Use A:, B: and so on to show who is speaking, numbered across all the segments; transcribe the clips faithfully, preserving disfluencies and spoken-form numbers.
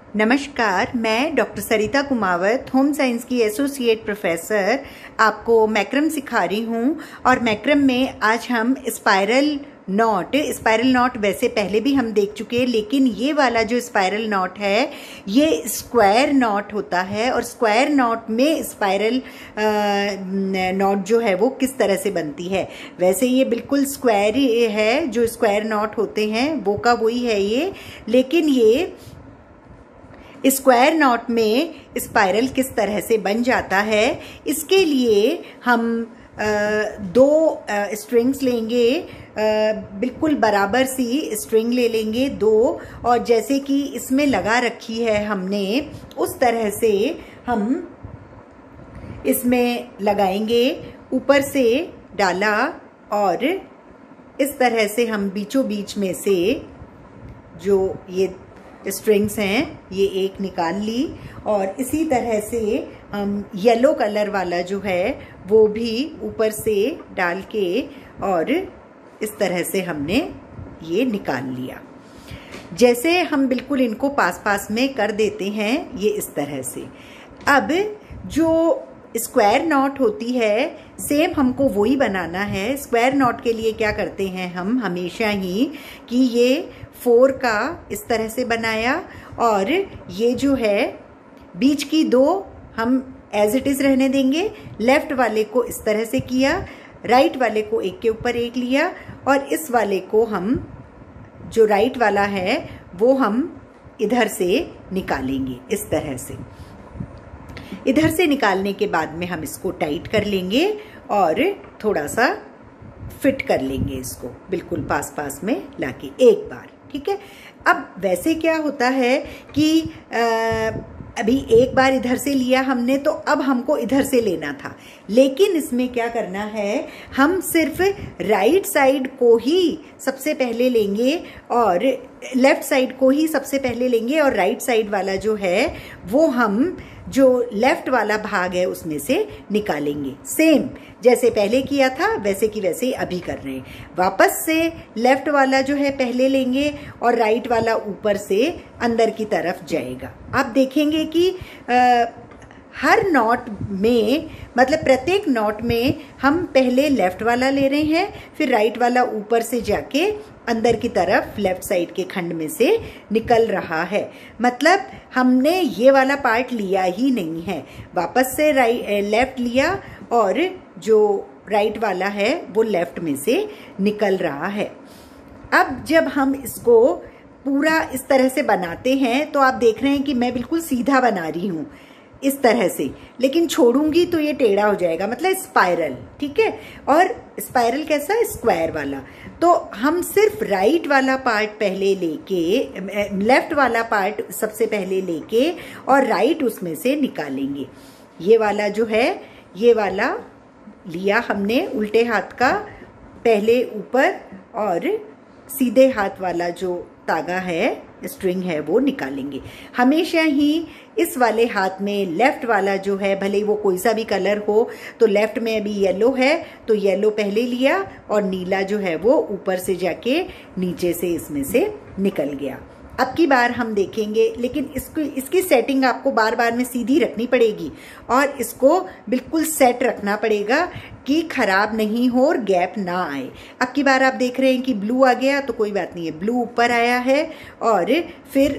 A: नमस्कार, मैं doctor Sarita Kumawat, home science की एसोसिएट प्रोफेसर आपको मैक्रम सिखा रही हूँ। और मैक्रम में आज हम स्पाइरल नॉट स्पाइरल नॉट वैसे पहले भी हम देख चुके हैं, लेकिन ये वाला जो स्पाइरल नॉट है ये स्क्वायर नॉट होता है। और स्क्वायर नॉट में स्पाइरल नॉट जो है वो किस तरह से बनती है। वैसे ये बिल्कुल स्क्वायर है, जो स्क्वायर नॉट होते हैं वो का वही है ये, लेकिन ये स्क्वायर नॉट में स्पाइरल किस तरह से बन जाता है, इसके लिए हम आ, दो स्ट्रिंग्स लेंगे, आ, बिल्कुल बराबर सी स्ट्रिंग ले लेंगे दो, और जैसे कि इसमें लगा रखी है हमने उस तरह से हम इसमें लगाएंगे। ऊपर से डाला और इस तरह से हम बीचों बीच में से जो ये स्ट्रिंग्स हैं ये एक निकाल ली, और इसी तरह से हम येलो कलर वाला जो है वो भी ऊपर से डाल के और इस तरह से हमने ये निकाल लिया। जैसे हम बिल्कुल इनको पास पास में कर देते हैं ये इस तरह से। अब जो स्क्वायर नॉट होती है सेम हमको वही बनाना है। स्क्वायर नॉट के लिए क्या करते हैं हम हमेशा ही कि ये फोर का इस तरह से बनाया, और ये जो है बीच की दो हम एज इट इज रहने देंगे। लेफ्ट वाले को इस तरह से किया, राइट वाले को एक के ऊपर एक लिया, और इस वाले को हम जो राइट वाला है वो हम इधर से निकालेंगे इस तरह से। इधर से निकालने के बाद में हम इसको टाइट कर लेंगे और थोड़ा सा फिट कर लेंगे इसको बिल्कुल पास पास में लाके एक बार, ठीक है। अब वैसे क्या होता है कि आ, अभी एक बार इधर से लिया हमने, तो अब हमको इधर से लेना था, लेकिन इसमें क्या करना है, हम सिर्फ राइट साइड को ही सबसे पहले लेंगे और लेफ्ट साइड को ही सबसे पहले लेंगे, और राइट साइड वाला जो है वो हम जो लेफ्ट वाला भाग है उसमें से निकालेंगे। सेम जैसे पहले किया था वैसे की वैसे ही अभी कर रहे हैं। वापस से लेफ्ट वाला जो है पहले लेंगे और राइट वाला ऊपर से अंदर की तरफ जाएगा। आप देखेंगे कि आ, हर नॉट में, मतलब प्रत्येक नॉट में हम पहले लेफ्ट वाला ले रहे हैं, फिर राइट वाला ऊपर से जाके अंदर की तरफ लेफ्ट साइड के खंड में से निकल रहा है। मतलब हमने ये वाला पार्ट लिया ही नहीं है, वापस से राइट लेफ्ट लिया और जो राइट वाला है वो लेफ्ट में से निकल रहा है। अब जब हम इसको पूरा इस तरह से बनाते हैं तो आप देख रहे हैं कि मैं बिल्कुल सीधा बना रही हूँ इस तरह से, लेकिन छोड़ूंगी तो ये टेढ़ा हो जाएगा, मतलब स्पाइरल, ठीक है। और स्पाइरल कैसा, स्क्वायर वाला। तो हम सिर्फ राइट वाला पार्ट पहले लेके, लेफ्ट वाला पार्ट सबसे पहले लेके और राइट उसमें से निकालेंगे। ये वाला जो है ये वाला लिया हमने उल्टे हाथ का पहले ऊपर, और सीधे हाथ वाला जो तागा है स्ट्रिंग है वो निकालेंगे। हमेशा ही इस वाले हाथ में लेफ्ट वाला जो है, भले वो कोई सा भी कलर हो, तो लेफ्ट में अभी येलो है तो येलो पहले लिया और नीला जो है वो ऊपर से जाके नीचे से इसमें से निकल गया। अब की बार हम देखेंगे, लेकिन इसको इसकी सेटिंग आपको बार बार में सीधी रखनी पड़ेगी और इसको बिल्कुल सेट रखना पड़ेगा कि खराब नहीं हो और गैप ना आए। अब की बार आप देख रहे हैं कि ब्लू आ गया, तो कोई बात नहीं है, ब्लू ऊपर आया है और फिर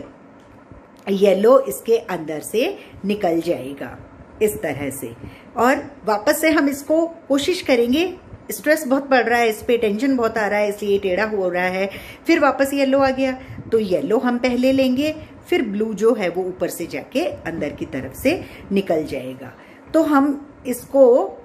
A: येलो इसके अंदर से निकल जाएगा इस तरह से। और वापस से हम इसको कोशिश करेंगे, स्ट्रेस बहुत बढ़ रहा है इस पे, टेंशन बहुत आ रहा है इसलिए टेढ़ा हो रहा है। फिर वापस येलो आ गया तो येलो हम पहले लेंगे, फिर ब्लू जो है वो ऊपर से जाके अंदर की तरफ से निकल जाएगा। तो हम इसको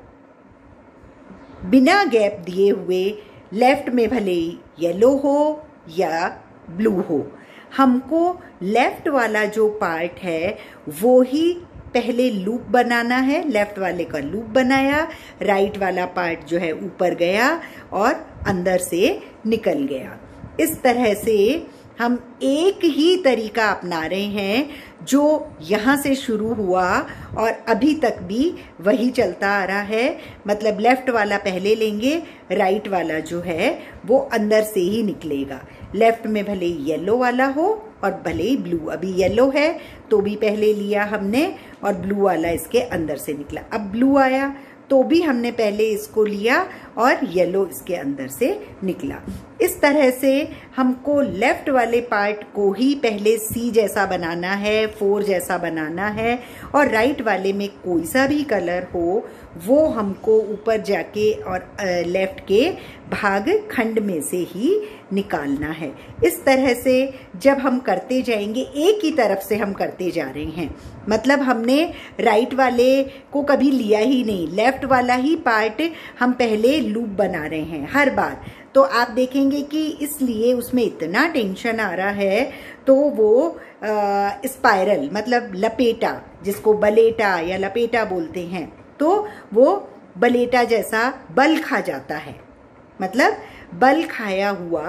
A: बिना गैप दिए हुए, लेफ्ट में भले ही येलो हो या ब्लू हो, हमको लेफ्ट वाला जो पार्ट है वो ही पहले लूप बनाना है। लेफ्ट वाले का लूप बनाया, राइट वाला पार्ट जो है ऊपर गया और अंदर से निकल गया। इस तरह से हम एक ही तरीका अपना रहे हैं जो यहाँ से शुरू हुआ और अभी तक भी वही चलता आ रहा है। मतलब लेफ्ट वाला पहले लेंगे, राइट वाला जो है वो अंदर से ही निकलेगा। लेफ्ट में भले ही येलो वाला हो और भले ही ब्लू, अभी येलो है तो भी पहले लिया हमने और ब्लू वाला इसके अंदर से निकला। अब ब्लू आया तो भी हमने पहले इसको लिया और येलो इसके अंदर से निकला। इस तरह से हमको लेफ्ट वाले पार्ट को ही पहले सी जैसा बनाना है, फोर जैसा बनाना है, और राइट वाले में कोई सा भी कलर हो वो हमको ऊपर जाके और लेफ्ट के भाग खंड में से ही निकालना है। इस तरह से जब हम करते जाएंगे, एक ही तरफ से हम करते जा रहे हैं, मतलब हमने राइट वाले को कभी लिया ही नहीं, लेफ्ट वाला ही पार्ट हम पहले लूप बना रहे हैं हर बार। तो आप देखेंगे कि इसलिए उसमें इतना टेंशन आ रहा है, तो वो आ, स्पाइरल मतलब लपेटा, जिसको बलेटा या लपेटा बोलते हैं, तो वो बलेटा जैसा बल खा जाता है। मतलब बल खाया हुआ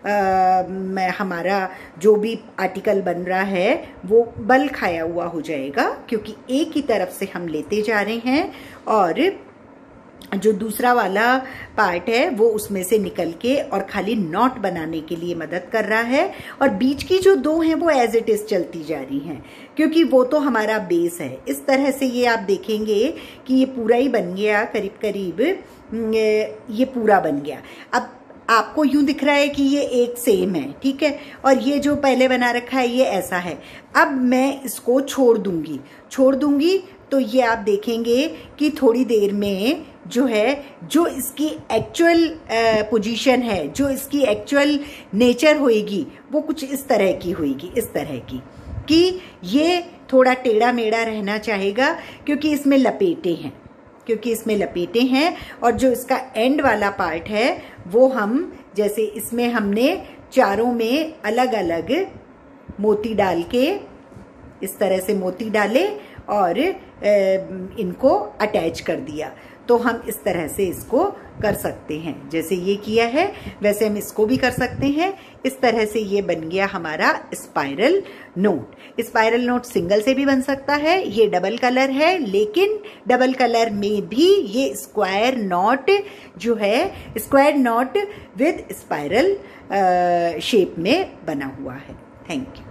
A: आ, हमारा जो भी आर्टिकल बन रहा है वो बल खाया हुआ हो जाएगा, क्योंकि एक ही तरफ से हम लेते जा रहे हैं और जो दूसरा वाला पार्ट है वो उसमें से निकल के और खाली नॉट बनाने के लिए मदद कर रहा है, और बीच की जो दो हैं वो एज इट इज चलती जा रही हैं, क्योंकि वो तो हमारा बेस है। इस तरह से ये आप देखेंगे कि ये पूरा ही बन गया, करीब करीब ये पूरा बन गया। अब आपको यूं दिख रहा है कि ये एक सेम है, ठीक है, और ये जो पहले बना रखा है ये ऐसा है। अब मैं इसको छोड़ दूंगी छोड़ दूंगी तो ये आप देखेंगे कि थोड़ी देर में जो है, जो इसकी एक्चुअल पोजीशन है, जो इसकी एक्चुअल नेचर होएगी वो कुछ इस तरह की होएगी, इस तरह की कि ये थोड़ा टेढ़ा मेढ़ा रहना चाहेगा, क्योंकि इसमें लपेटे हैं क्योंकि इसमें लपेटे हैं और जो इसका एंड वाला पार्ट है वो हम, जैसे इसमें हमने चारों में अलग अलग मोती डाल के, इस तरह से मोती डाले और इनको अटैच कर दिया, तो हम इस तरह से इसको कर सकते हैं। जैसे ये किया है वैसे हम इसको भी कर सकते हैं। इस तरह से ये बन गया हमारा spiral knot. Spiral knot single से भी बन सकता है, ये डबल कलर है, लेकिन डबल कलर में भी ये स्क्वायर नॉट जो है, square knot with spiral shape में बना हुआ है। Thank you.